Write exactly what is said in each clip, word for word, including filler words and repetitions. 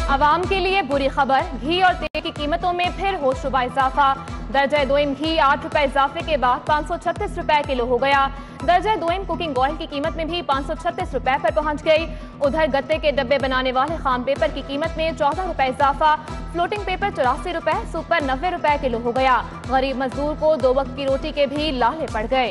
عوام کے لیے بری خبر، گھی اور تیل کی قیمتوں میں پھر ہو شبہ اضافہ۔ درجہ دوئم گھی آٹھ روپے اضافے کے بعد پانچ سو چھتیس روپے کلو ہو گیا۔ درجہ دوئم کوکنگ آئل کی قیمت میں بھی پانچ سو چھتیس روپے پر پہنچ گئی۔ ادھر گتے کے ڈبے بنانے والے خام پیپر کی قیمت میں چودہ روپے اضافہ، فلوٹنگ پیپر چوراسی روپے، سپر نوے روپے کلو ہو گیا۔ غریب مزدور کو دو وقت کی روٹی کے بھی لالے پڑ گئے۔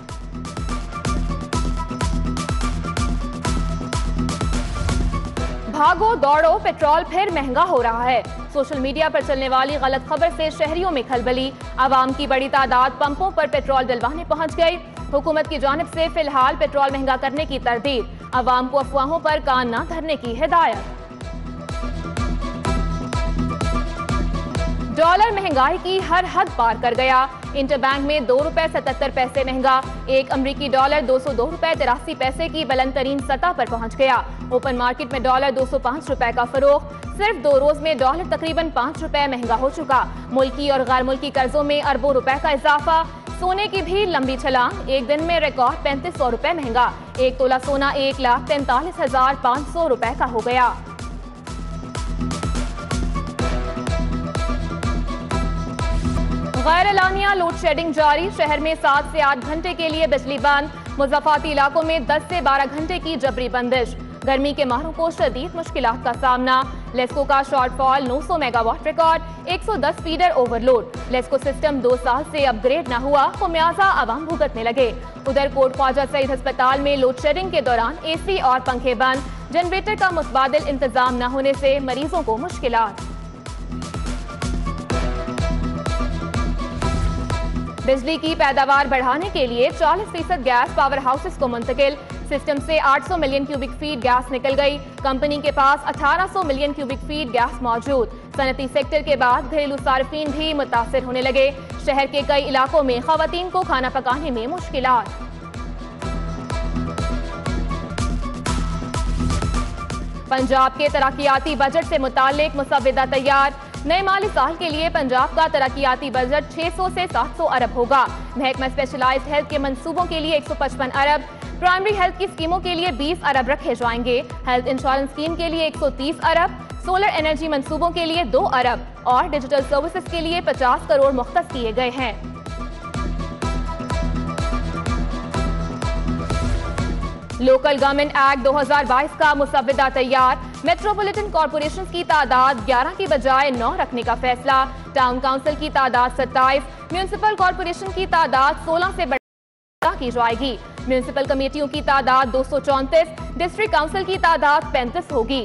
بھاگو دوڑو، پیٹرول پھر مہنگا ہو رہا ہے۔ سوشل میڈیا پر چلنے والی غلط خبر سے شہریوں میں کھلبلی، عوام کی بڑی تعداد پمپوں پر پیٹرول ڈلوانے پہنچ گئی۔ حکومت کی جانب سے فی الحال پیٹرول مہنگا کرنے کی تردید، عوام کو افواہوں پر کان نہ دھرنے کی ہدایت۔ ڈالر مہنگائی کی ہر حد پار کر گیا، انٹر بینک میں دو روپے ستتر پیسے مہنگا، ایک امریکی ڈالر دو سو دو روپے تراسی پیسے کی بلند ترین سطح پر پہنچ گیا۔ اوپن مارکیٹ میں ڈالر دو سو پانچ روپے کا فروغ، صرف دو روز میں ڈالر تقریباً پانچ روپے مہنگا ہو چکا۔ ملکی اور غیر ملکی قرضوں میں اربوں روپے کا اضافہ، سونے کی بھی لمبی چھلانگ، ایک دن میں ریکارڈ پینتیس سو روپے مہنگا، ایک تولہ سونا ایک لاکھ تینتالیس ہزار پانچ سو روپے کا ہو گیا۔ غیر اعلانیہ لوڈ شیڈنگ جاری، شہر میں سات سے آٹھ گھنٹے کے لیے بجلی بند، مضافاتی علاقوں میں دس سے بارہ گھنٹے کی جبری بندش۔ گرمی کے ماہروں کو شدید مشکلات کا سامنا، لیسکو کا شارٹ فال نو سو میگا واٹ ریکارڈ، ایک سو دس feeder overload. LESCO system دو سال سے اپ گریڈ نہ ہوا، خمیازہ عوام بھگتنے لگے۔ ادھر کوٹ خواجہ سعید ہسپتال میں لوڈ شیڈنگ کے دوران اے سی اور پنکھے بند، جنریٹر کا متبادل انتظام نہ ہونے سے مریضوں کو مشکلات۔ بجلی کی پیداوار بڑھانے کے لیے چالیس فیصد گیس پاور ہاؤسز کو منتقل، سسٹم سے آٹھ سو ملین کیوبک فیٹ گیس نکل گئی۔ کمپنی کے پاس اٹھارہ سو ملین کیوبک فیٹ گیس موجود۔ صنعتی سیکٹر کے بعد گھریلو صارفین بھی متاثر ہونے لگے، شہر کے کئی علاقوں میں خواتین کو کھانا پکانے میں مشکلات۔ پنجاب کے ترقیاتی بجٹ سے متعلق مسودہ تیار، نئے مالی سال کے لیے پنجاب کا ترقیاتی بجٹ چھ سو سے سات سو ارب ہوگا۔ محکمہ اسپیشلائزڈ ہیلتھ کے منصوبوں کے لیے ایک سو پچپن ارب، پرائمری ہیلتھ کی اسکیموں کے لیے بیس ارب رکھے جائیں گے، ہیلتھ انشورنس اسکیم کے لیے ایک سو تیس ارب، سولر انرجی منصوبوں کے لیے دو ارب اور ڈیجیٹل سروسز کے لیے پچاس کروڑ مختص کیے گئے ہیں۔ لوکل گورنمنٹ ایکٹ دو ہزار بائیس کا مسودہ تیار، میٹروپولیٹن کارپوریشن کی تعداد گیارہ کی بجائے نو رکھنے کا فیصلہ، ٹاؤن کاؤنسل کی تعداد ستائیس، میونسپل کارپوریشن کی تعداد سولہ سے بڑھا کی جائے گی، میونسپل کمیٹیوں کی تعداد دو سو چونتیس، ڈسٹرکٹ کاؤنسل کی تعداد پینتیس ہوگی۔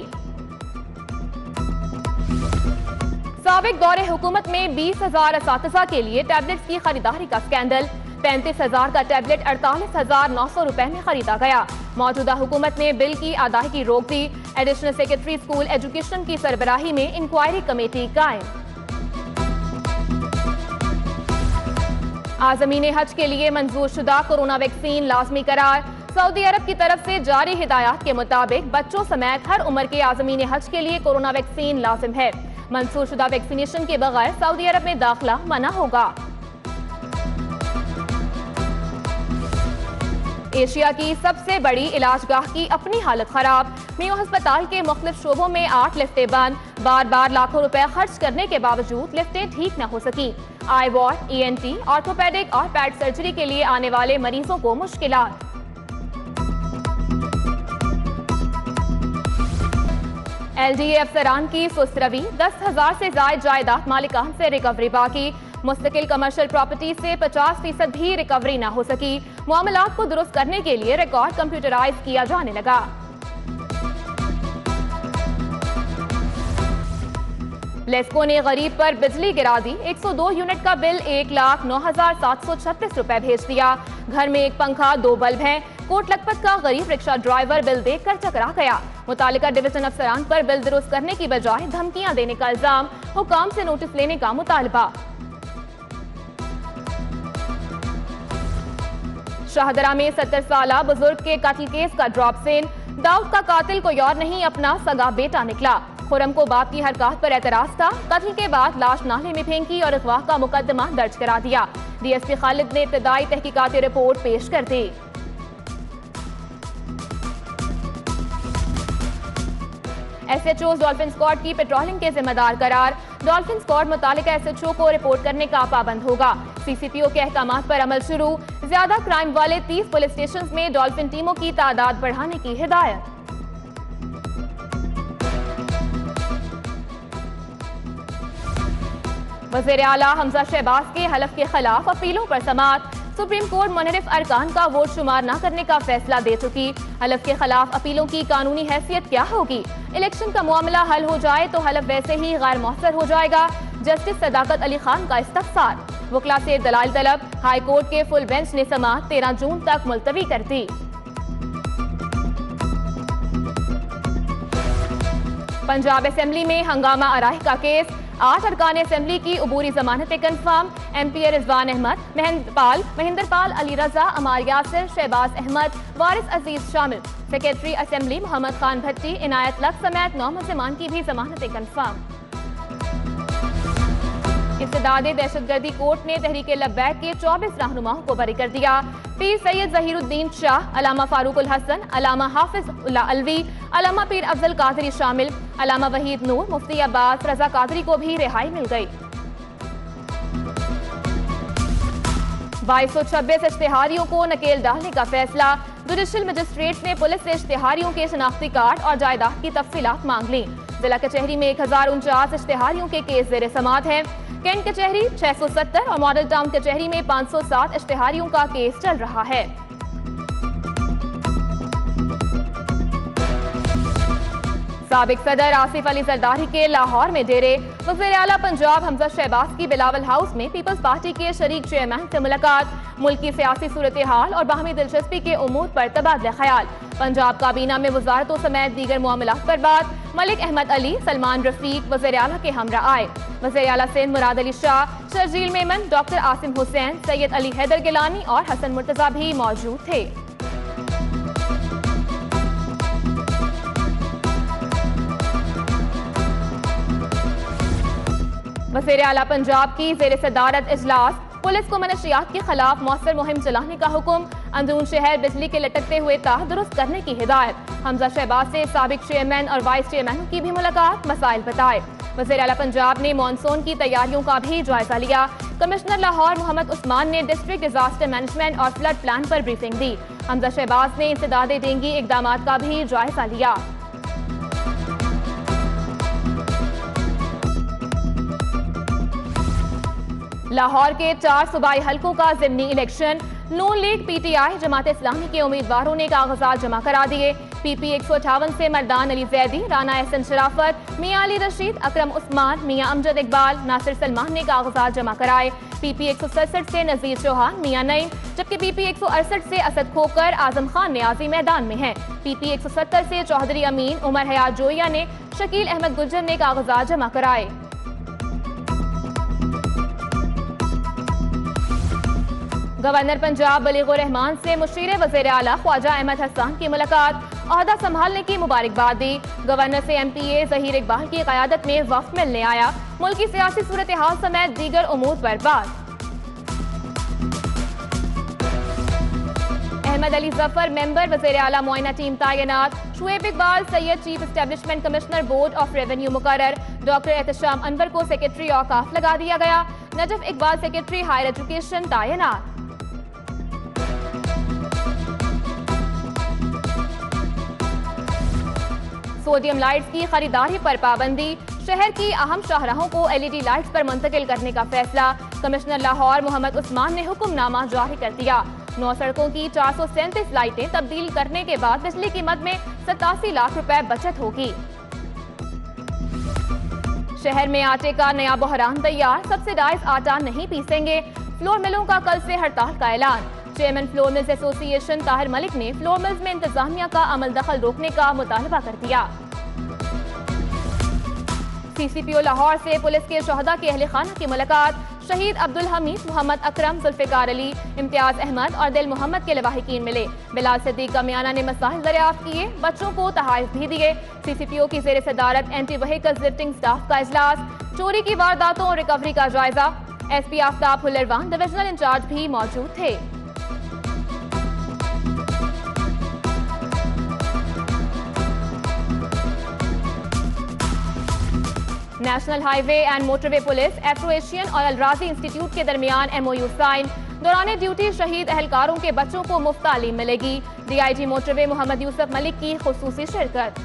سابق دور حکومت میں بیس ہزار اساتذہ کے لیے ٹیبلٹس کی خریداری کا سکینڈل، پینتیس ہزار کا ٹیبلٹ اڑتالیس ہزار نو سو روپے میں خریدا گیا۔ موجودہ حکومت نے بل کی ادائیگی روک دی، ایڈیشنل سیکرٹری اسکول ایجوکیشن کی سربراہی میں انکوائری کمیٹی قائم۔ عازمین حج کے لیے منظور شدہ کورونا ویکسین لازمی قرار، سعودی عرب کی طرف سے جاری ہدایات کے مطابق بچوں سمیت ہر عمر کے عازمین حج کے لیے کورونا ویکسین لازم ہے، منظور شدہ ویکسینیشن کے بغیر سعودی عرب میں داخلہ منع ہوگا۔ ایشیا کی سب سے بڑی علاج گاہ کی اپنی حالت خراب، میو ہسپتال کے مختلف شعبوں میں آٹھ لفٹیں بند، بار بار لاکھوں روپے خرچ کرنے کے باوجود لفٹیں ٹھیک نہ ہو سکیں۔ Eye ward, E N T, orthopaedic اور پیڈ سرجری کے لیے آنے والے مریضوں کو مشکلات۔ ایل ڈی اے افسران کی سست روی، دس ہزار سے زائد جائیداد مالکان سے ریکوری باقی، مستقل کمرشل پراپرٹی سے پچاس فیصد بھی ریکوری نہ ہو سکی، معاملات کو درست کرنے کے لیے ریکارڈ کمپیوٹرائز کیا جانے لگا۔ لیسکو نے غریب پر بجلی گرا دی، ایک سو دو یونٹ کا بل ایک لاکھ نو ہزار سات سو چھتیس روپے بھیج دیا، گھر میں ایک پنکھا دو بلب ہیں، کوٹ لکھپت کا غریب رکشہ ڈرائیور بل دیکھ کر چکرا گیا، متعلقہ ڈویژن افسران پر بل درست کرنے کی بجائے دھمکیاں دینے کا الزام، حکام سے نوٹس لینے کا مطالبہ۔ شاہدرہ میں ستر سالہ بزرگ کے قتل کیس کا ڈراپ سین، داؤد کا قاتل کوئی اور نہیں اپنا سگا بیٹا نکلا، خرم کو باپ کی حرکات پر اعتراض تھا، قتل کے بعد لاش نالے میں پھینکی اور اغوا کا مقدمہ درج کرا دیا، ڈی ایس پی خالد نے ابتدائی تحقیقاتی رپورٹ پیش کر دی۔ S H Os dolphin squad کی پیٹرولنگ کے ذمہ دار قرار، ڈولفن اسکواڈ متعلقہ ایس ایچ او کو رپورٹ کرنے کا پابند ہوگا۔ سی سی پی او کے احکامات پر عمل شروع، زیادہ کرائم والے تیس پولیس اسٹیشنز میں ڈولفن ٹیموں کی تعداد بڑھانے کی ہدایت۔ وزیر اعلیٰ حمزہ شہباز کے حلف کے خلاف اپیلوں پر سماعت، سپریم کورٹ منحرف ارکان کا ووٹ شمار نہ کرنے کا فیصلہ دے چکی، حلف کے خلاف اپیلوں کی قانونی حیثیت کیا ہوگی؟ الیکشن کا معاملہ حل ہو جائے تو حلف ویسے ہی غیر مؤثر ہو جائے گا، جسٹس صداقت علی خان کا استفسار، وکلا سے دلائل طلب، ہائی کورٹ کے فل بینچ نے سماعت تیرہ جون تک ملتوی کر دی۔ پنجاب اسمبلی میں ہنگامہ آرائی کا کیس، آٹھ ارکان اسمبلی کی عبوری ضمانتیں confirm, M P A Rizwan Ahmad, Mohinder Pal Mohinder Pal Ali Raza, Ammar Yasir, Shahbaz Ahmad, Waris Aziz شامل، سیکریٹری اسمبلی محمد خان بھٹی، عنایت لق سمیت نو ملزمان کی بھی ضمانتیں کنفرم۔ استداد دہشت گردی کورٹ نے تحریک لبیک کے چوبیس رہنماؤں کو بری کر دیا، پیر سید ظہیر الدین شاہ، علامہ فاروق الحسن، علامہ حافظ اللہ علوی، علامہ پیر افضل قادری شامل، علامہ وحید نور، مفتی عباس رضا قادری کو بھی رہائی مل گئی۔ بائیس سو چھبیس اشتہاریوں کو نکیل ڈالنے کا فیصلہ، جوڈیشل مجسٹریٹ نے پولیس سے اشتہاریوں کے شناختی کارڈ اور جائیداد کی تفصیلات مانگ لیں۔ ضلع کچہری میں ایک ہزار انچاس اشتہاریوں کے کیس زیر سماعت ہیں، کینٹ کچہری چھ سو ستر اور ماڈل ٹاؤن کچہری میں پانچ سو سات اشتہاریوں کا کیس چل رہا ہے۔ سابق صدر آصف علی زرداری کے لاہور میں ڈیرے، وزیر اعلیٰ پنجاب حمزہ شہباز کی بلاول ہاؤس میں پیپلز پارٹی کے شریک چیئرمین سے ملاقات، ملک کی سیاسی صورتحال اور باہمی دلچسپی کے امور پر تبادلہ خیال، پنجاب کابینہ میں وزارتوں سمیت دیگر معاملات پر بات، ملک احمد علی، سلمان رفیق وزیر اعلیٰ کے ہمراہ آئے، وزیر اعلیٰ سندھ مراد علی شاہ، شرجیل میمن، ڈاکٹر عاصم حسین، سید علی حیدر گیلانی اور حسن مرتضیٰ بھی موجود تھے۔ وزیر اعلیٰ پنجاب کی زیر صدارت اجلاس، پولیس کو منشیات کے خلاف مؤثر مہم چلانے کا حکم، اندرون شہر بجلی کے لٹکتے ہوئے تار درست کرنے کی ہدایت، حمزہ شہباز سے سابق چیئرمین اور وائس چیئرمینوں کی بھی ملاقات، مسائل بتائے، وزیر اعلیٰ پنجاب نے مانسون کی تیاریوں کا بھی جائزہ لیا، کمشنر لاہور محمد عثمان نے ڈسٹرکٹ ڈیزاسٹر مینجمنٹ اور فلڈ پلان پر بریفنگ دی، حمزہ شہباز نے انسداد ڈینگی اقدامات کا بھی جائزہ لیا۔ لاہور کے چار صوبائی حلقوں کا ضمنی election, Noon League, P T I, Jamaat Islami کے امیدواروں نے کاغذات جمع کرا دیے، پی پی ایک سو اٹھاون سے مردان علی زیدی، رانا احسن شرافت، میاں علی رشید، اکرم عثمان، میاں امجد اقبال، ناصر سلمان نے کاغذات جمع کرائے، پی پی ایک سو سڑسٹھ سے نذیر چوہان، میاں نعیم، جبکہ پی پی ایک سو اڑسٹھ سے اسد کھوکر، اعظم خان نیازی میدان میں ہیں، پی پی ایک سو ستر سے چودھری امین، عمر حیات جوئیہ نے، شکیل احمد گجر نے کاغذات جمع کرائے۔ گورنر پنجاب بلیغ الرحمان سے مشیر وزیر اعلیٰ خواجہ احمد حسان کی ملاقات، عہدہ سنبھالنے کی مبارکباد دی، گورنر سے M P A Zaheer Iqbal کی قیادت میں وفد ملنے آیا، ملکی سیاسی صورتحال سمیت دیگر امور پر بات۔ احمد علی ظفر ممبر وزیر اعلیٰ معائنہ ٹیم تعینات، Shoaib Iqbal Syed chief establishment commissioner board of revenue مقرر، ڈاکٹر احتشام انور کو سیکرٹری اوقاف لگا دیا گیا، Najaf Iqbal secretary higher education تعینات۔ سوڈیم لائٹس کی خریداری پر پابندی، شہر کی اہم شاہراہوں کو ایل ای ڈی لائٹس پر منتقل کرنے کا فیصلہ، کمشنر لاہور محمد عثمان نے حکم نامہ جاری کر دیا، نو سڑکوں کی چار سو سینتیس لائٹیں تبدیل کرنے کے بعد بجلی کی مد میں ستاسی لاکھ روپے بچت ہوگی۔ شہر میں آٹے کا نیا بحران تیار، سبسیڈائز آٹا نہیں پیسیں گے، فلور ملوں کا کل سے ہڑتال کا اعلان، چیئرمین فلور ملز ایسوسی ایشن طاہر ملک نے فلور ملز میں انتظامیہ کا عمل دخل روکنے کا مطالبہ کر دیا۔ سی سی پی او لاہور سے پولیس کے شہداء کے اہل خانہ کی ملاقات، شہید عبدالحمید، محمد اکرم، ذوالفقار علی، امتیاز احمد اور دل محمد کے لواحقین ملے، بلال صدیق کا میانہ نے مسائل دریافت کیے، بچوں کو تحائف بھی دیے، سی سی پی او کی زیر صدارت اینٹی وہیکل لفٹنگ سٹاف کا اجلاس، چوری کی وارداتوں اور ریکوری کا جائزہ، S P Aftab Hilrwan divisional incharge بھی موجود تھے۔ National highway and motorway police, Afro Asian اور الرازی انسٹیٹیوٹ کے درمیان ایم او یو سائن۔ دوران ڈیوٹی شہید اہلکاروں کے بچوں کو مفت تعلیم ملے گی۔ ڈی آئی جی موٹر وے محمد یوسف ملک کی خصوصی شرکت۔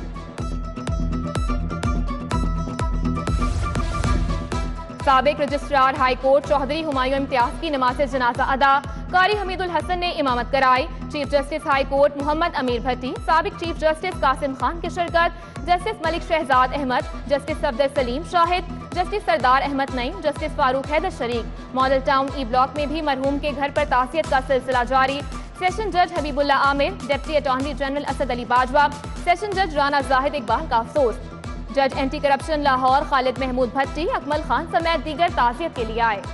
سابق registrar high court Chaudhry Humayun Imtiaz کی نماز جنازہ ادا، قاری حمید الحسن نے امامت کرائی۔ Chief justice high court Muhammad Ameer Bhatti, سابق چیف جسٹس قاسم خان کی شرکت، justice Malik Shahzad Ahmad, justice Safdar Saleem Shahid, justice Sardar Ahmad Naeem, justice Farooq Haider شریک۔ ماڈل ٹاؤن ای بلاک میں بھی مرحوم کے گھر پر تعزیت کا سلسلہ جاری۔ سیشن جج Habib Ullah Amir, deputy attorney general Asad Ali Bajwa, session جج رانا زاہد اقبال کا افسوس۔ جج اینٹی کرپشن لاہور خالد محمود بھٹی، اکمل خان سمیت دیگر تعزیت کے لیے آئے۔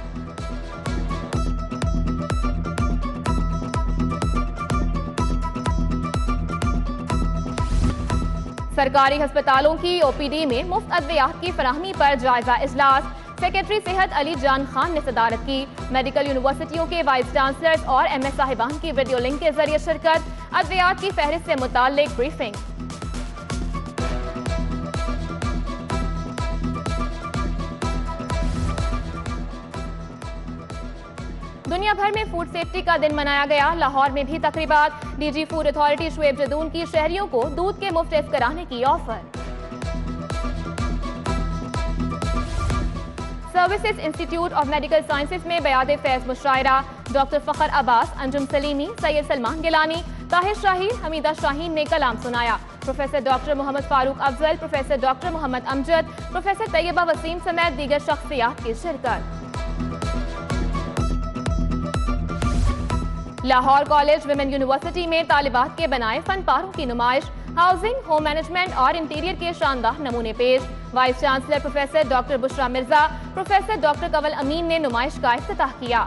سرکاری ہسپتالوں کی او پی ڈی میں مفت ادویات کی فراہمی پر جائزہ اجلاس، سیکرٹری صحت علی جان خان نے صدارت کی۔ میڈیکل یونیورسٹیوں کے وائس چانسلرز اور ایم ایس صاحبان کی ویڈیو لنک کے ذریعے شرکت، ادویات کی فہرست سے متعلق بریفنگ۔ دنیا بھر میں فوڈ سیفٹی کا دن منایا گیا، لاہور میں بھی تقریبات۔ D G food authority Shoaib Jadoon کی شہریوں کو دودھ کے مفت ٹیسٹ کرانے کی offer. Services institute of medical sciences میں بیعت فیض مشاعرہ، ڈاکٹر فخر عباس، انجم سلیمی، سید سلمان گیلانی، طاہر شاہین، حمیدہ شاہین نے کلام سنایا۔ Professor doctor Muhammad Farooq Afzal, professor doctor Muhammad Amjad, professor Tayyaba Waseem سمیت دیگر شخصیات کی شرکت۔ لاہور کالج ویمن یونیورسٹی میں طالبات کے بنائے فن پاروں کی نمائش، ہاؤسنگ، ہوم مینجمنٹ اور انٹیریئر کے شاندار نمونے پیش۔ Vice chancellor professor doctor Bushra Mirza, professor doctor Kanwal Amin نے نمائش کا افتتاح کیا۔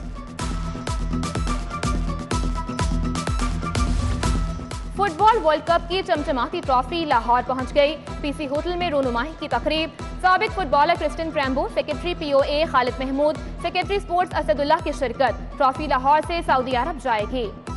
فٹ بال ورلڈ کپ کی چمچماتی ٹرافی لاہور پہنچ گئی۔ پی سی ہوٹل میں رونمائی کی تقریب، سابق فٹ بالر کرسٹن پریمبو، secretary P O A Khalid Mahmood, secretary sports Asad Ullah کی شرکت۔ ٹرافی لاہور سے سعودی عرب جائے گی۔